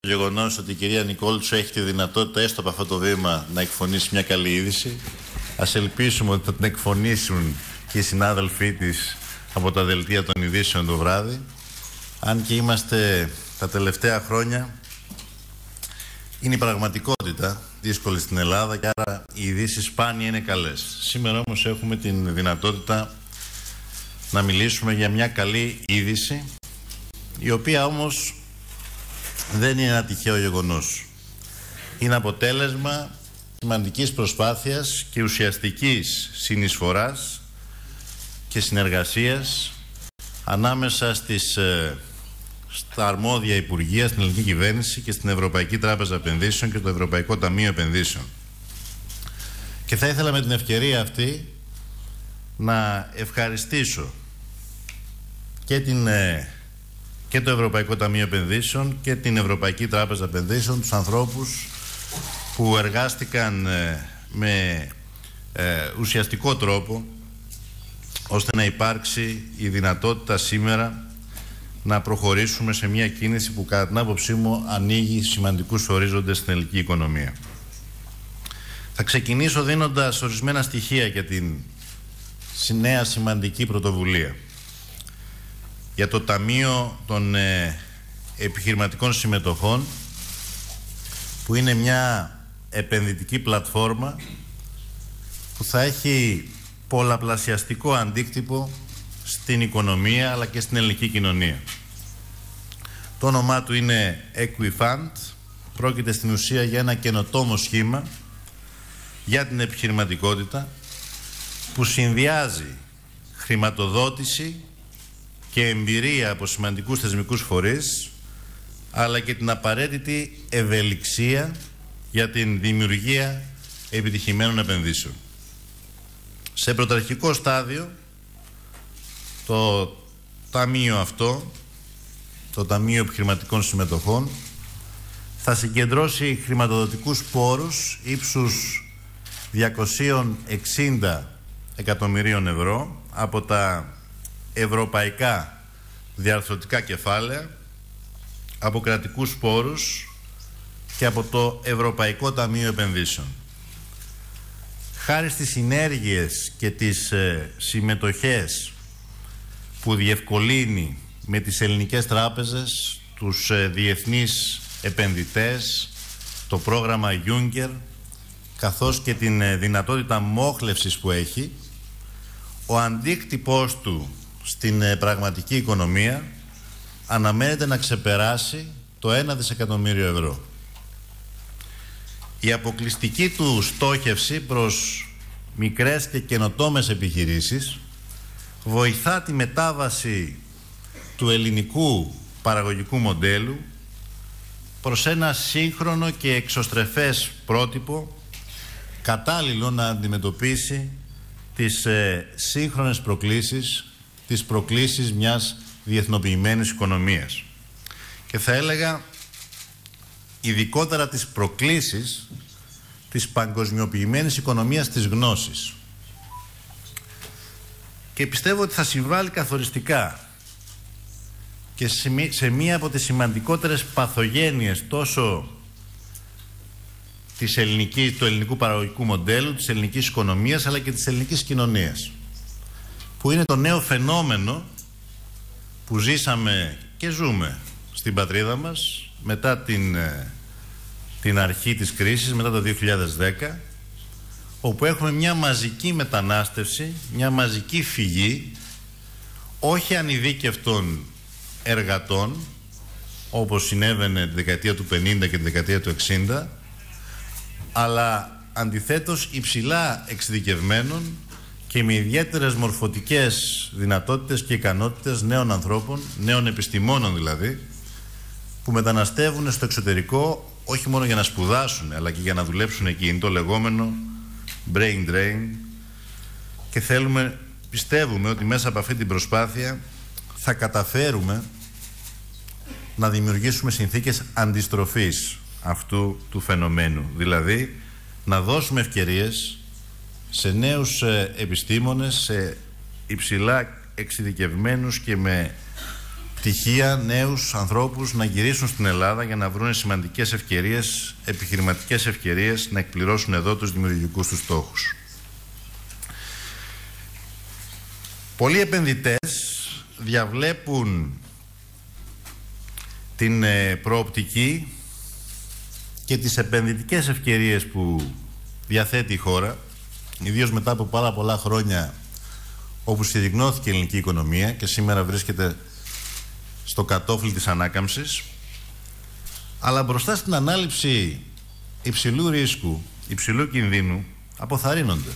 γεγονός ότι η κυρία Νικόλτσου έχει τη δυνατότητα έστω από αυτό το βήμα να εκφωνήσει μια καλή είδηση. Ας ελπίσουμε ότι θα την εκφωνήσουν και οι συνάδελφοί της από τα δελτία των ειδήσεων το βράδυ. Αν και είμαστε τα τελευταία χρόνια, είναι η πραγματικότητα δύσκολη στην Ελλάδα και άρα οι ειδήσεις σπάνια είναι καλές. Σήμερα όμως έχουμε την δυνατότητα να μιλήσουμε για μια καλή είδηση, η οποία όμως δεν είναι ένα τυχαίο γεγονός. Είναι αποτέλεσμα σημαντικής προσπάθειας και ουσιαστικής συνεισφοράς και συνεργασίας ανάμεσα στα αρμόδια Υπουργεία, στην ελληνική κυβέρνηση και στην Ευρωπαϊκή Τράπεζα Επενδύσεων και το Ευρωπαϊκό Ταμείο Επενδύσεων. Και θα ήθελα με την ευκαιρία αυτή να ευχαριστήσω και το Ευρωπαϊκό Ταμείο Επενδύσεων και την Ευρωπαϊκή Τράπεζα Επενδύσεων, τους ανθρώπους που εργάστηκαν με ουσιαστικό τρόπο ώστε να υπάρξει η δυνατότητα σήμερα να προχωρήσουμε σε μια κίνηση που κατά την άποψή μου ανοίγει σημαντικούς ορίζοντες στην ελληνική οικονομία. Θα ξεκινήσω δίνοντας ορισμένα στοιχεία για την νέα σημαντική πρωτοβουλία για το Ταμείο των Επιχειρηματικών Συμμετοχών, που είναι μια επενδυτική πλατφόρμα που θα έχει πολλαπλασιαστικό αντίκτυπο στην οικονομία αλλά και στην ελληνική κοινωνία. Το όνομά του είναι Equifund. Πρόκειται στην ουσία για ένα καινοτόμο σχήμα για την επιχειρηματικότητα που συνδυάζει χρηματοδότηση και εμπειρία από σημαντικούς θεσμικούς φορείς, αλλά και την απαραίτητη ευελιξία για την δημιουργία επιτυχημένων επενδύσεων. Σε πρωταρχικό στάδιο, το ταμείο αυτό, το Ταμείο Επιχειρηματικών Συμμετοχών, θα συγκεντρώσει χρηματοδοτικούς πόρους ύψους 260 εκατομμυρίων ευρώ από τα ευρωπαϊκά διαρθρωτικά κεφάλαια, από κρατικούς πόρους και από το Ευρωπαϊκό Ταμείο Επενδύσεων. Χάρη στις συνέργειες και τις συμμετοχές που διευκολύνει με τις ελληνικές τράπεζες, τους διεθνείς επενδυτές, το πρόγραμμα Juncker, καθώς και την δυνατότητα μόχλευσης που έχει, ο αντίκτυπός του στην πραγματική οικονομία αναμένεται να ξεπεράσει το 1 δισεκατομμύριο ευρώ. Η αποκλειστική του στόχευση προς μικρές και καινοτόμες επιχειρήσεις βοηθά τη μετάβαση του ελληνικού παραγωγικού μοντέλου προς ένα σύγχρονο και εξωστρεφές πρότυπο, κατάλληλο να αντιμετωπίσει τις σύγχρονες προκλήσεις, τις προκλήσεις μιας διεθνοποιημένης οικονομίας. Και θα έλεγα ειδικότερα τις προκλήσεις της παγκοσμιοποιημένης οικονομίας της γνώσης. Και πιστεύω ότι θα συμβάλλει καθοριστικά και σε μία από τις σημαντικότερες παθογένειες τόσο του ελληνικού παραγωγικού μοντέλου, της ελληνικής οικονομίας, αλλά και της ελληνικής κοινωνίας, που είναι το νέο φαινόμενο που ζήσαμε και ζούμε στην πατρίδα μας μετά την αρχή της κρίσης, μετά το 2010, όπου έχουμε μια μαζική μετανάστευση, μια μαζική φυγή, όχι ανειδίκευτων εργατών, όπως συνέβαινε τη δεκαετία του 50 και τη δεκαετία του 60, αλλά αντιθέτως υψηλά εξειδικευμένων και με ιδιαίτερες μορφωτικές δυνατότητες και ικανότητες νέων ανθρώπων, νέων επιστημόνων δηλαδή, που μεταναστεύουν στο εξωτερικό όχι μόνο για να σπουδάσουν, αλλά και για να δουλέψουν εκεί. Είναι το λεγόμενο brain drain και πιστεύουμε ότι μέσα από αυτή την προσπάθεια θα καταφέρουμε να δημιουργήσουμε συνθήκες αντιστροφής αυτού του φαινομένου. Δηλαδή, να δώσουμε ευκαιρίες σε νέους επιστήμονες, σε υψηλά εξειδικευμένους και με πτυχία, νέους ανθρώπους να γυρίσουν στην Ελλάδα για να βρουν σημαντικές ευκαιρίες, επιχειρηματικές ευκαιρίες, να εκπληρώσουν εδώ τους δημιουργικούς τους στόχους. Πολλοί επενδυτές διαβλέπουν την προοπτική και τις επενδυτικές ευκαιρίες που διαθέτει η χώρα, ιδίως μετά από πάρα πολλά χρόνια όπου συρριγνώθηκε η ελληνική οικονομία και σήμερα βρίσκεται στο κατόφλι της ανάκαμψης, αλλά μπροστά στην ανάληψη υψηλού ρίσκου, υψηλού κινδύνου, αποθαρρύνονται.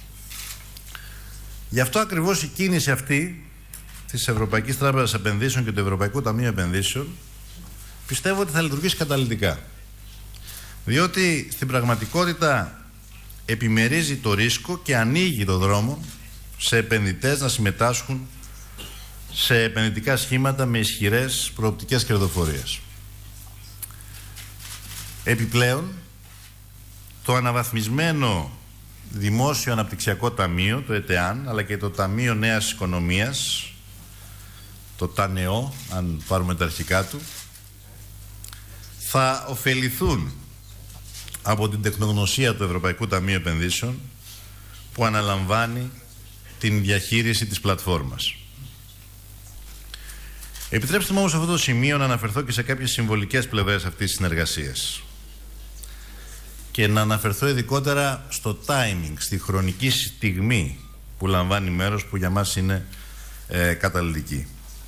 Γι' αυτό ακριβώς η κίνηση αυτή της Ευρωπαϊκής Τράπεζας Επενδύσεων και του Ευρωπαϊκού Ταμείου Επενδύσεων πιστεύω ότι θα λειτουργήσει καταλυτικά. Διότι στην πραγματικότητα επιμερίζει το ρίσκο και ανοίγει το δρόμο σε επενδυτές να συμμετάσχουν σε επενδυτικά σχήματα με ισχυρές προοπτικές κερδοφορίας. Επιπλέον, το αναβαθμισμένο Δημόσιο Αναπτυξιακό Ταμείο, το ΕΤΕΑΝ, αλλά και το Ταμείο Νέας Οικονομίας, το ΤΑΝΕΟ, αν πάρουμε τα αρχικά του, θα ωφεληθούν από την τεχνογνωσία του Ευρωπαϊκού Ταμείου Επενδύσεων που αναλαμβάνει την διαχείριση της πλατφόρμας. Επιτρέψτε μου όμως σε αυτό το σημείο να αναφερθώ και σε κάποιες συμβολικές πλευρές αυτής της συνεργασίας και να αναφερθώ ειδικότερα στο timing, στη χρονική στιγμή που λαμβάνει μέρος, που για μας είναι καταλυτική.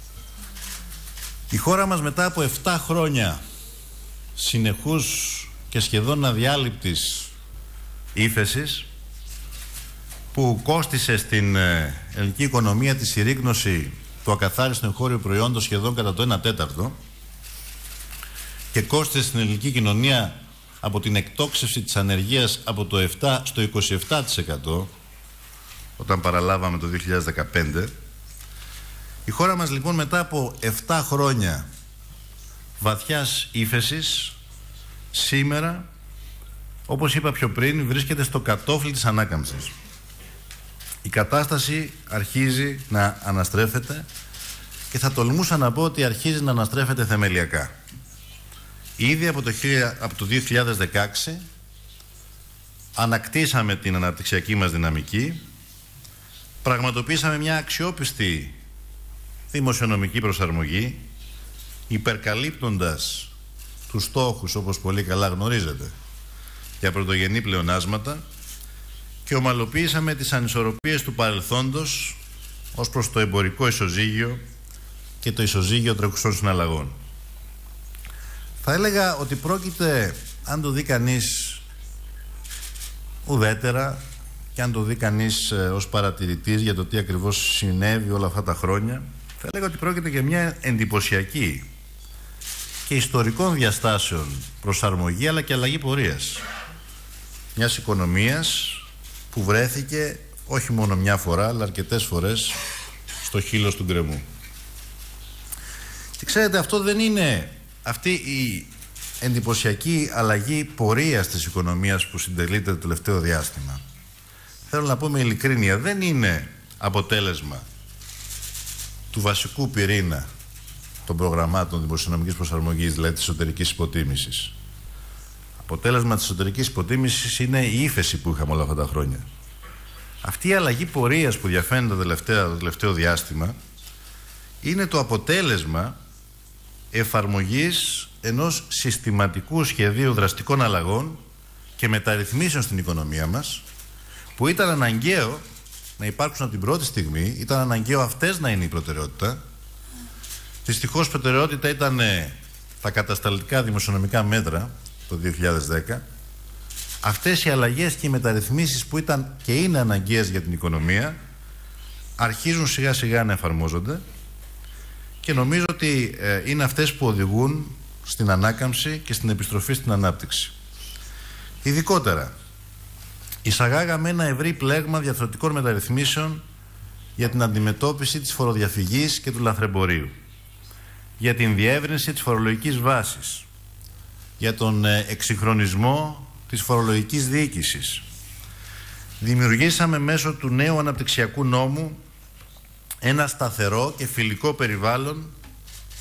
Η χώρα μας μετά από 7 χρόνια συνεχούς και σχεδόν αδιάλειπτης ύφεσης, που κόστισε στην ελληνική οικονομία τη συρρίκνωση του ακαθάριστου εγχώριου προϊόντος σχεδόν κατά το 1/4 και κόστισε στην ελληνική κοινωνία από την εκτόξευση της ανεργίας από το 7% στο 27% όταν παραλάβαμε το 2015. Η χώρα μας λοιπόν μετά από 7 χρόνια βαθιάς ύφεσης σήμερα, όπως είπα πιο πριν, βρίσκεται στο κατόφλι της ανάκαμψης. Η κατάσταση αρχίζει να αναστρέφεται και θα τολμούσα να πω ότι αρχίζει να αναστρέφεται θεμελιακά. Ήδη από το 2016 ανακτήσαμε την αναπτυξιακή μας δυναμική, πραγματοποιήσαμε μια αξιόπιστη δημοσιονομική προσαρμογή, υπερκαλύπτοντας τους στόχους, όπως πολύ καλά γνωρίζετε, για πρωτογενή πλεονάσματα, και ομαλοποίησαμε τις ανισορροπίες του παρελθόντος ως προς το εμπορικό ισοζύγιο και το ισοζύγιο τρέχουσων συναλλαγών. Θα έλεγα ότι πρόκειται, αν το δει κανείς ουδέτερα και αν το δει κανείς ως παρατηρητής για το τι ακριβώς συνέβη όλα αυτά τα χρόνια, θα έλεγα ότι πρόκειται για μια εντυπωσιακή και ιστορικών διαστάσεων προσαρμογή αλλά και αλλαγή πορείας μιας οικονομίας που βρέθηκε όχι μόνο μια φορά αλλά αρκετές φορές στο χείλος του γκρεμού. Και ξέρετε, αυτό δεν είναι αυτή η εντυπωσιακή αλλαγή πορείας της οικονομίας που συντελείται το τελευταίο διάστημα. Θέλω να πω με ειλικρίνεια, δεν είναι αποτέλεσμα του βασικού πυρήνα των προγραμμάτων δημοσιονομικής προσαρμογής, δηλαδή της εσωτερικής υποτίμησης. Αποτέλεσμα της εσωτερικής υποτίμησης είναι η ύφεση που είχαμε όλα αυτά τα χρόνια. Αυτή η αλλαγή πορείας που διαφαίνεται το τελευταίο διάστημα είναι το αποτέλεσμα εφαρμογής ενός συστηματικού σχεδίου δραστικών αλλαγών και μεταρρυθμίσεων στην οικονομία μας, που ήταν αναγκαίο να υπάρξουν από την πρώτη στιγμή, ήταν αναγκαίο αυτές να είναι η προτεραιότητα. Δυστυχώς προτεραιότητα ήταν τα κατασταλτικά δημοσιονομικά μέτρα το 2010. Αυτές οι αλλαγές και οι μεταρρυθμίσεις που ήταν και είναι αναγκαίες για την οικονομία αρχίζουν σιγά σιγά να εφαρμόζονται και νομίζω ότι είναι αυτές που οδηγούν στην ανάκαμψη και στην επιστροφή στην ανάπτυξη. Ειδικότερα, εισαγάγαμε ένα ευρύ πλέγμα διαρθρωτικών μεταρρυθμίσεων για την αντιμετώπιση της φοροδιαφυγής και του λαθρεμπορίου, για την διεύρυνση της φορολογικής βάσης, για τον εξυγχρονισμό της φορολογικής διοίκησης. Δημιουργήσαμε μέσω του νέου αναπτυξιακού νόμου ένα σταθερό και φιλικό περιβάλλον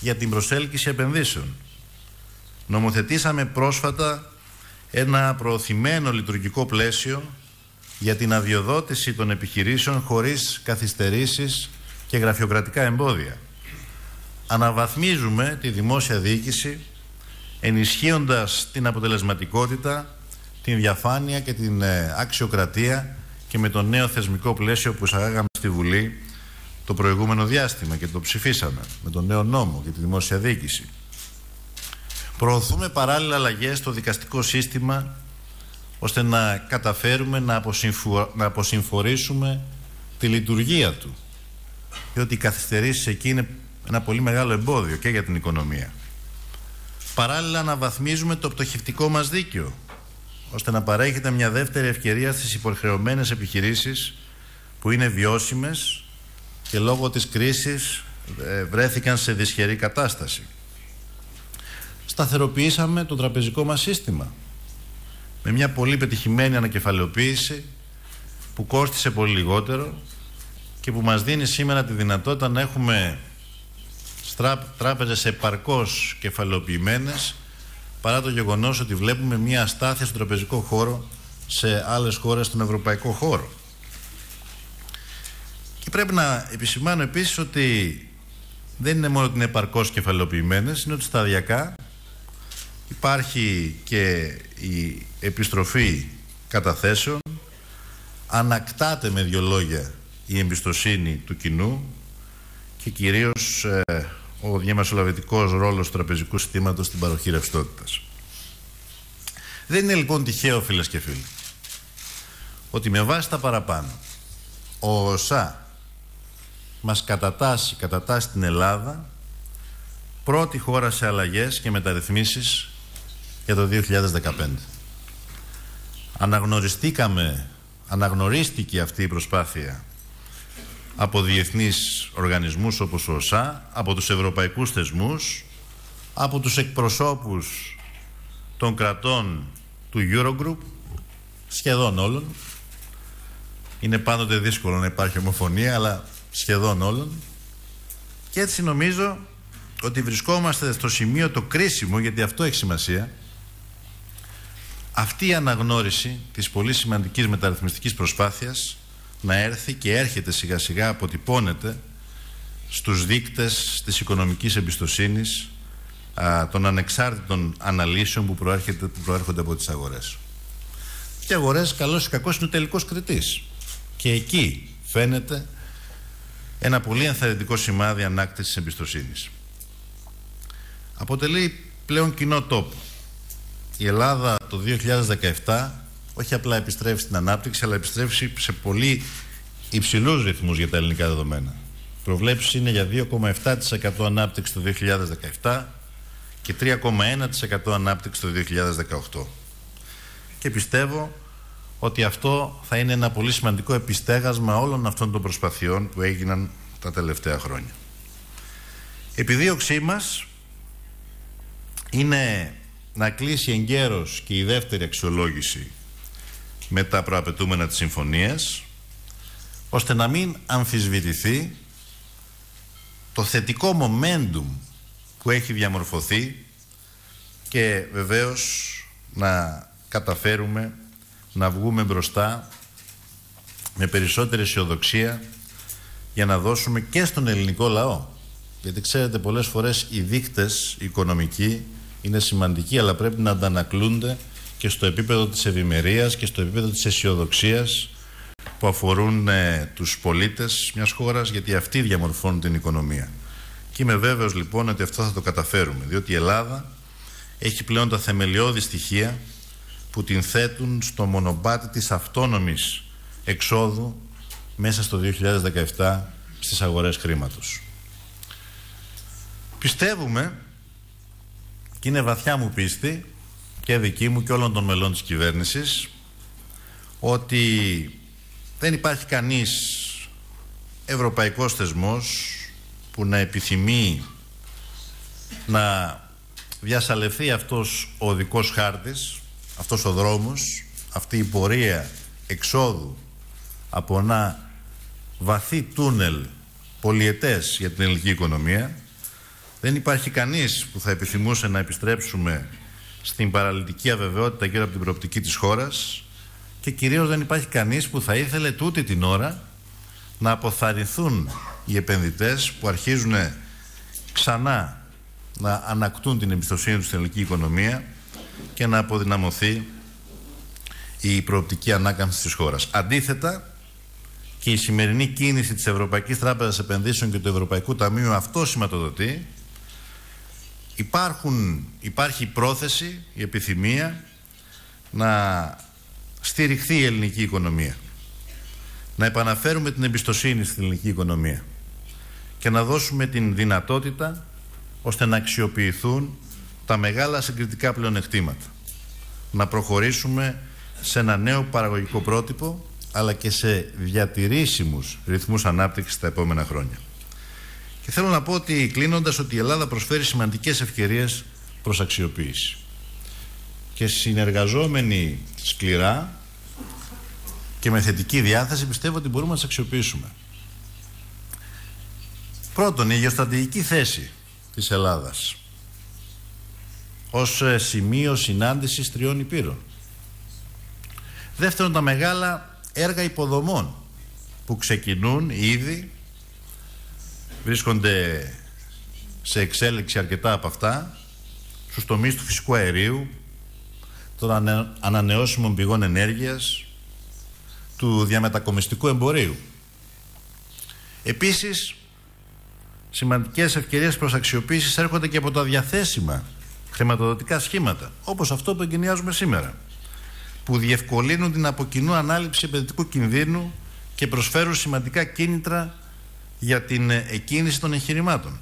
για την προσέλκυση επενδύσεων. Νομοθετήσαμε πρόσφατα ένα προωθημένο λειτουργικό πλαίσιο για την αδειοδότηση των επιχειρήσεων χωρίς καθυστερήσεις και γραφειοκρατικά εμπόδια. Αναβαθμίζουμε τη δημόσια διοίκηση, ενισχύοντας την αποτελεσματικότητα, την διαφάνεια και την αξιοκρατία και με το νέο θεσμικό πλαίσιο που εισαγάγαμε στη Βουλή το προηγούμενο διάστημα και το ψηφίσαμε με τον νέο νόμο για τη δημόσια διοίκηση. Προωθούμε παράλληλα αλλαγές στο δικαστικό σύστημα ώστε να καταφέρουμε να αποσυμφορήσουμε τη λειτουργία του, διότι οι καθυστερήσεις εκεί είναι ένα πολύ μεγάλο εμπόδιο και για την οικονομία. Παράλληλα αναβαθμίζουμε το πτωχευτικό μας δίκαιο ώστε να παρέχεται μια δεύτερη ευκαιρία στις υποχρεωμένες επιχειρήσεις που είναι βιώσιμες και λόγω της κρίσης βρέθηκαν σε δυσχερή κατάσταση. Σταθεροποιήσαμε το τραπεζικό μας σύστημα με μια πολύ πετυχημένη ανακεφαλαιοποίηση που κόστισε πολύ λιγότερο και που μας δίνει σήμερα τη δυνατότητα να έχουμε τράπεζες επαρκώς κεφαλαιοποιημένες, παρά το γεγονός ότι βλέπουμε μια αστάθεια στον τραπεζικό χώρο σε άλλες χώρες στον ευρωπαϊκό χώρο. Και πρέπει να επισημάνω επίσης ότι δεν είναι μόνο ότι είναι επαρκώς κεφαλαιοποιημένες, είναι ότι σταδιακά υπάρχει και η επιστροφή καταθέσεων, ανακτάται με δύο λόγια η εμπιστοσύνη του κοινού και κυρίως ο διαμεσολαβητικός ρόλος του τραπεζικού συστήματος στην παροχή ρευστότητας. Δεν είναι λοιπόν τυχαίο, φίλες και φίλοι, ότι με βάση τα παραπάνω ο ΟΣΑ μας κατατάσσει την Ελλάδα πρώτη χώρα σε αλλαγές και μεταρρυθμίσεις για το 2015. Αναγνωρίστηκε αυτή η προσπάθεια από διεθνείς οργανισμούς όπως ο ΟΣΑ, από τους ευρωπαϊκούς θεσμούς, από τους εκπροσώπους των κρατών του Eurogroup, σχεδόν όλων. Είναι πάντοτε δύσκολο να υπάρχει ομοφωνία, αλλά σχεδόν όλων. Και έτσι νομίζω ότι βρισκόμαστε στο σημείο το κρίσιμο, γιατί αυτό έχει σημασία, αυτή η αναγνώριση της πολύ σημαντικής μεταρρυθμιστικής προσπάθειας να έρθει και έρχεται σιγά σιγά, αποτυπώνεται στους δείκτες της οικονομικής εμπιστοσύνης των ανεξάρτητων αναλύσεων που προέρχονται από τις αγορές. Και οι αγορές, καλώς ή κακώς, είναι ο τελικός κριτής. Και εκεί φαίνεται ένα πολύ ενθαρρυντικό σημάδι ανάκτησης εμπιστοσύνης. Αποτελεί πλέον κοινό τόπο. Η Ελλάδα το 2017 όχι απλά επιστρέφει στην ανάπτυξη, αλλά επιστρέφει σε πολύ υψηλούς ρυθμούς για τα ελληνικά δεδομένα. Οι προβλέψεις είναι για 2,7% ανάπτυξη το 2017 και 3,1% ανάπτυξη το 2018. Και πιστεύω ότι αυτό θα είναι ένα πολύ σημαντικό επιστέγασμα όλων αυτών των προσπαθειών που έγιναν τα τελευταία χρόνια. Η επιδίωξή μας είναι να κλείσει εγκαίρως και η δεύτερη αξιολόγηση με τα προαπαιτούμενα της συμφωνίας, ώστε να μην αμφισβητηθεί το θετικό momentum που έχει διαμορφωθεί και βεβαίως να καταφέρουμε να βγούμε μπροστά με περισσότερη αισιοδοξία για να δώσουμε και στον ελληνικό λαό. Γιατί ξέρετε, πολλές φορές οι δείκτες οικονομικοί είναι σημαντικοί, αλλά πρέπει να αντανακλούνται και στο επίπεδο της ευημερίας και στο επίπεδο της αισιοδοξίας που αφορούν τους πολίτες μιας χώρας, γιατί αυτοί διαμορφώνουν την οικονομία. Και είμαι βέβαιος λοιπόν ότι αυτό θα το καταφέρουμε, διότι η Ελλάδα έχει πλέον τα θεμελιώδη στοιχεία που την θέτουν στο μονοπάτι της αυτόνομης εξόδου μέσα στο 2017 στις αγορές χρήματος. Πιστεύουμε, και είναι βαθιά μου πίστη και δική μου και όλων των μελών της κυβέρνησης, ότι δεν υπάρχει κανείς ευρωπαϊκός θεσμός που να επιθυμεί να διασαλευθεί αυτός ο οδικός χάρτης, αυτός ο δρόμος, αυτή η πορεία εξόδου από ένα βαθύ τούνελ πολυετές για την ελληνική οικονομία. Δεν υπάρχει κανείς που θα επιθυμούσε να επιστρέψουμε στην παραλυτική αβεβαιότητα γύρω από την προοπτική της χώρας και κυρίως δεν υπάρχει κανείς που θα ήθελε τούτη την ώρα να αποθαρρυνθούν οι επενδυτές που αρχίζουν ξανά να ανακτούν την εμπιστοσύνη τους στην ελληνική οικονομία και να αποδυναμωθεί η προοπτική ανάκαμψη της χώρας. Αντίθετα, και η σημερινή κίνηση της Ευρωπαϊκής Τράπεζας Επενδύσεων και του Ευρωπαϊκού Ταμείου αυτό σηματοδοτεί. Υπάρχει η πρόθεση, η επιθυμία να στηριχθεί η ελληνική οικονομία, να επαναφέρουμε την εμπιστοσύνη στην ελληνική οικονομία και να δώσουμε την δυνατότητα ώστε να αξιοποιηθούν τα μεγάλα συγκριτικά πλεονεκτήματα, να προχωρήσουμε σε ένα νέο παραγωγικό πρότυπο αλλά και σε διατηρήσιμους ρυθμούς ανάπτυξης τα επόμενα χρόνια. Και θέλω να πω ότι, κλείνοντας, ότι η Ελλάδα προσφέρει σημαντικές ευκαιρίες προς αξιοποίηση. Και συνεργαζόμενοι σκληρά και με θετική διάθεση πιστεύω ότι μπορούμε να τις αξιοποιήσουμε. Πρώτον, η γεωστρατηγική θέση της Ελλάδας ως σημείο συνάντησης τριών υπήρων. Δεύτερον, τα μεγάλα έργα υποδομών που ξεκινούν ήδη, βρίσκονται σε εξέλιξη αρκετά από αυτά, στους τομείς του φυσικού αερίου, των ανανεώσιμων πηγών ενέργειας, του διαμετακομιστικού εμπορίου. Επίσης, σημαντικές ευκαιρίες προς αξιοποίησης έρχονται και από τα διαθέσιμα χρηματοδοτικά σχήματα, όπως αυτό που εγκαινιάζουμε σήμερα, που διευκολύνουν την από κοινού ανάληψη επενδυτικού κινδύνου και προσφέρουν σημαντικά κίνητρα για την εκκίνηση των εγχειρημάτων,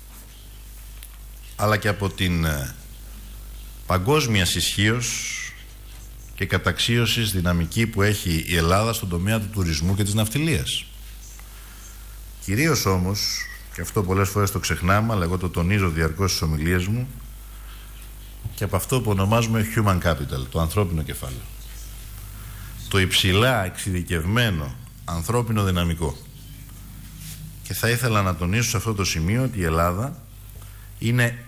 αλλά και από την παγκόσμια ισχύως και καταξίωσης δυναμική που έχει η Ελλάδα στον τομέα του τουρισμού και της ναυτιλίας. Κυρίως όμως, και αυτό πολλές φορές το ξεχνάμε, αλλά εγώ το τονίζω διαρκώς στις ομιλίες μου, και από αυτό που ονομάζουμε human capital, το ανθρώπινο κεφάλαιο. Το υψηλά εξειδικευμένο ανθρώπινο δυναμικό. Και θα ήθελα να τονίσω σε αυτό το σημείο ότι η Ελλάδα είναι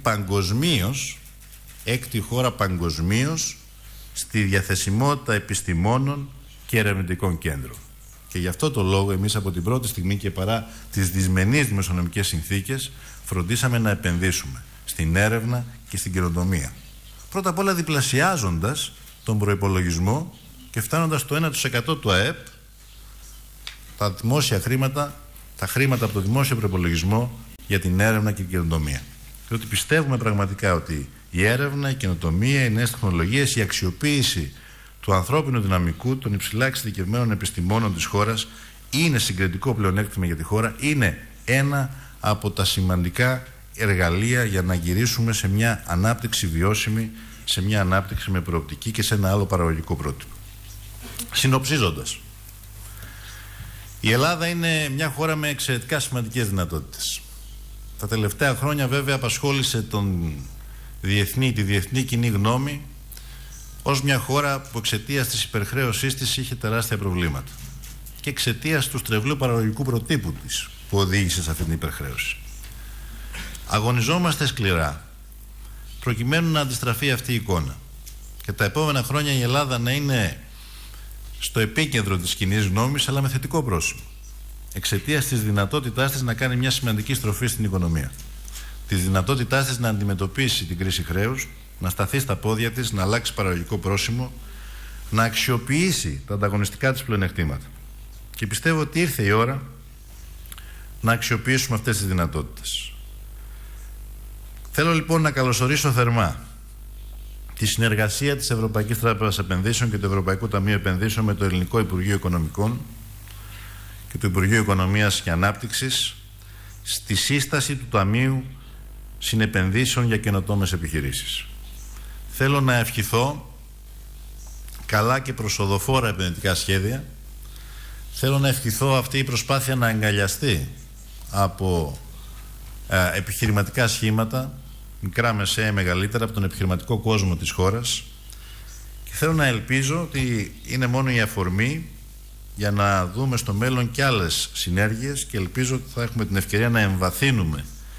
έκτη χώρα παγκοσμίως στη διαθεσιμότητα επιστημόνων και ερευνητικών κέντρων. Και γι' αυτό το λόγο εμείς από την πρώτη στιγμή και παρά τις δυσμενείς δημοσιονομικές συνθήκες φροντίσαμε να επενδύσουμε στην έρευνα και στην καινοτομία. Πρώτα απ' όλα διπλασιάζοντας τον προϋπολογισμό και φτάνοντας στο 1% του ΑΕΠ, τα δημόσια χρήματα, τα χρήματα από το δημόσιο προϋπολογισμό για την έρευνα και την καινοτομία. Διότι πιστεύουμε πραγματικά ότι η έρευνα, η καινοτομία, οι νέες τεχνολογίες, η αξιοποίηση του ανθρώπινου δυναμικού, των υψηλά εξειδικευμένων επιστημόνων της χώρας είναι συγκριτικό πλεονέκτημα για τη χώρα, είναι ένα από τα σημαντικά εργαλεία για να γυρίσουμε σε μια ανάπτυξη βιώσιμη, σε μια ανάπτυξη με προοπτική και σε ένα άλλο παραγωγικό πρότυπο. Συνοψίζοντας, η Ελλάδα είναι μια χώρα με εξαιρετικά σημαντικές δυνατότητες. Τα τελευταία χρόνια βέβαια απασχόλησε τη διεθνή κοινή γνώμη ως μια χώρα που εξαιτίας της υπερχρέωσής της είχε τεράστια προβλήματα και εξαιτίας του στρεβλού παραγωγικού προτύπου της που οδήγησε σε αυτή την υπερχρέωση. Αγωνιζόμαστε σκληρά προκειμένου να αντιστραφεί αυτή η εικόνα και τα επόμενα χρόνια η Ελλάδα να είναι στο επίκεντρο της κοινής γνώμης, αλλά με θετικό πρόσημο, εξαιτίας της δυνατότητάς της να κάνει μια σημαντική στροφή στην οικονομία, της δυνατότητάς της να αντιμετωπίσει την κρίση χρέους, να σταθεί στα πόδια της, να αλλάξει παραγωγικό πρόσημο, να αξιοποιήσει τα ανταγωνιστικά της πλεονεκτήματα. Και πιστεύω ότι ήρθε η ώρα να αξιοποιήσουμε αυτές τις δυνατότητες. Θέλω λοιπόν να καλωσορίσω θερμά τη συνεργασία της Ευρωπαϊκής Τράπεζας Επενδύσεων και του Ευρωπαϊκού Ταμείου Επενδύσεων με το Ελληνικό Υπουργείο Οικονομικών και το Υπουργείο Οικονομίας και Ανάπτυξης στη σύσταση του Ταμείου Συνεπενδύσεων για καινοτόμες επιχειρήσεις. Θέλω να ευχηθώ καλά και προσοδοφόρα επενδυτικά σχέδια. Θέλω να ευχηθώ αυτή η προσπάθεια να αγκαλιαστεί από επιχειρηματικά σχήματα, μικρά, μεσαία, μεγαλύτερα, από τον επιχειρηματικό κόσμο της χώρας, και θέλω να ελπίζω ότι είναι μόνο η αφορμή για να δούμε στο μέλλον και άλλες συνέργειες, και ελπίζω ότι θα έχουμε την ευκαιρία να εμβαθύνουμε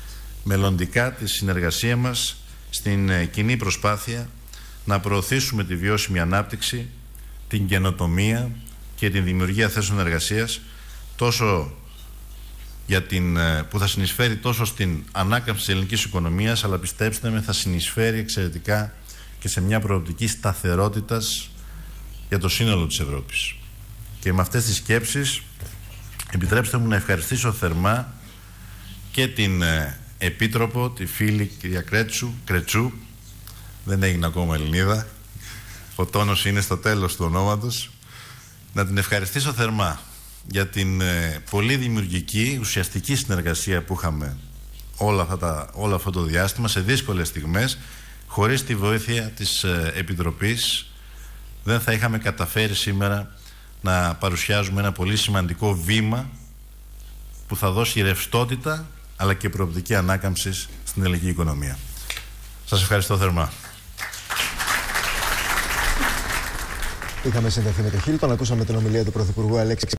μελλοντικά τη συνεργασία μας στην κοινή προσπάθεια να προωθήσουμε τη βιώσιμη ανάπτυξη, την καινοτομία και την δημιουργία θέσεων εργασίας, τόσο που θα συνεισφέρει τόσο στην ανάκαμψη της ελληνικής οικονομίας, αλλά πιστέψτε με, θα συνεισφέρει εξαιρετικά και σε μια προοπτική σταθερότητας για το σύνολο της Ευρώπης. Και με αυτές τις σκέψεις επιτρέψτε μου να ευχαριστήσω θερμά και την Επίτροπο, τη φίλη κυρία Κρετσού, δεν έγινε ακόμα Ελληνίδα, ο τόνος είναι στο τέλος του ονόματος, να την ευχαριστήσω θερμά για την πολύ δημιουργική, ουσιαστική συνεργασία που είχαμε όλο αυτό το διάστημα, σε δύσκολες στιγμές. Χωρίς τη βοήθεια της Επιτροπής δεν θα είχαμε καταφέρει σήμερα να παρουσιάζουμε ένα πολύ σημαντικό βήμα που θα δώσει ρευστότητα αλλά και προοπτική ανάκαμψης στην ελληνική οικονομία. Σας ευχαριστώ θερμά. Είχαμε συνδεθεί με το Χίλτον, ακούσαμε την ομιλία του Πρωθυπουργού Αλέξη